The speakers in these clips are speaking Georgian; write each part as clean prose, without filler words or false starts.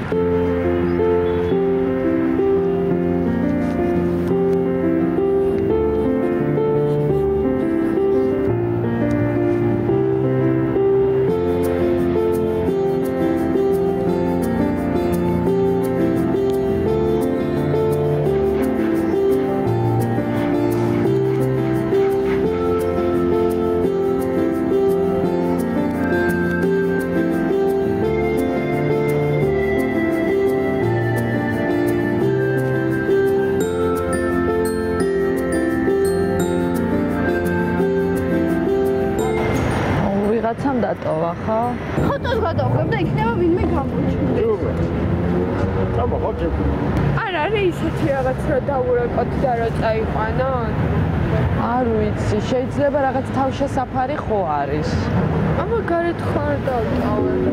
Ხოტოს გადავხებ და იქნება ვინმე გამოჩნდეს. არ არის ისეთი რაღაც რა დავურეკოთ და რა წაიყვანოთ? არ ვიცი, შეიძლება რაღაც თავშესაფარი ხო არის. ამა გარეთ ხარ დავტოვებ.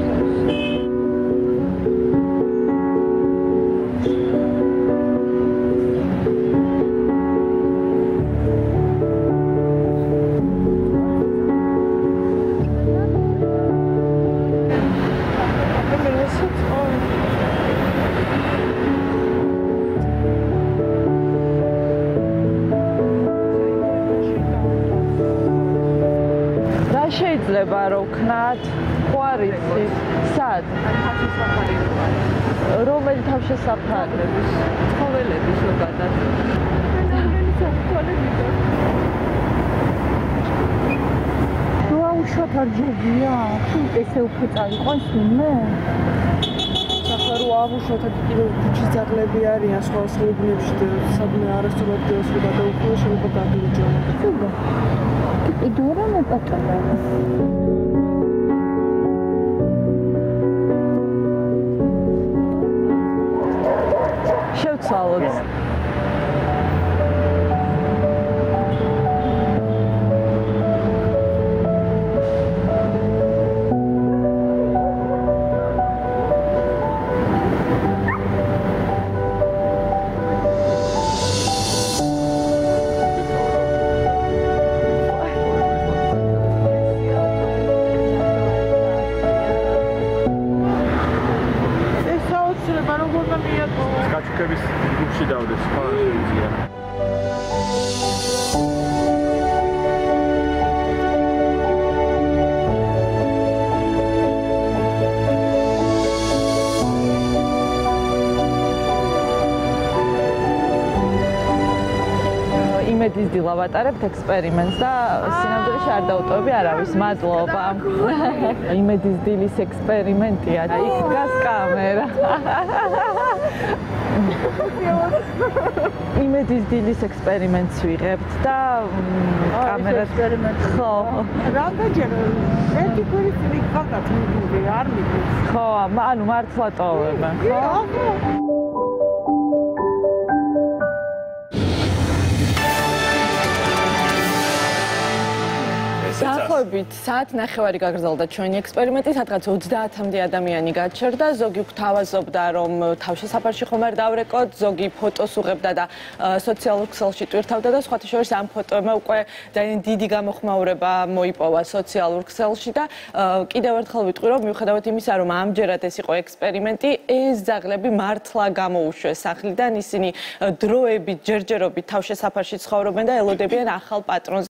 შეიძლება რომ ვქნათ, ხო არ იცი, სად? რომელი თავშესაფარების? ცხოველების ზოგადად. უშუალოდ არ ჯობია, თუ ესე უფრო წაიყვანს ვინმე? ახლა რო ავუშვათ კიდევ ქუჩის ძაღლები არიან სხვა სლუბნებში და სადმე არასწორად დევს და გადაუხო შეიძლება გადაიჯო. კიდევ რა მეპატარა? შევცვალოთ. იმედის დილა ვატარებთ ექსპერიმენტს და სინამდვილეში არ დაუტოვები არავის. მადლობა. იმედის დილის ექსპერიმენტია. იქ დგას კამერა. იმედის დილის ექსპერიმენტს ვიღებთ და კამერა ექსპერიმენტი. ხო. რამდენჯერ ერთი კვირის წინ იქავდათ მიბმული, არ მიდის. ხო, ანუ მართლა ტოვებ. ხო. დაახლოებით საათნახევარი გაგრძელდა ჩვენი ექსპერიმენტი, სადღაც 30-მდე ადამიანი გაჩერდა, ზოგი გვთავაზობდა, რომ თავშესაფარში ხომ არ დავრეკოთ, ზოგი ფოტოს უღებდა და სოციალურ ქსელში ტვირთავდა და სხვათა შორის ამ ფოტოებმა უკვე ძალიან დიდი გამოხმაურება მოიპოვა სოციალურ ქსელში და კიდევ ერთხელ ვიტყვი, რომ მიუხედავად იმისა, რომ ამჯერად ეს იყო ექსპერიმენტი, ეს ძაღლები მართლა გამოუშვეს სახლიდან, ისინი დროებით, ჯერჯერობით თავშესაფარში ცხოვრობენ და ელოდებიან ახალ პატრონს.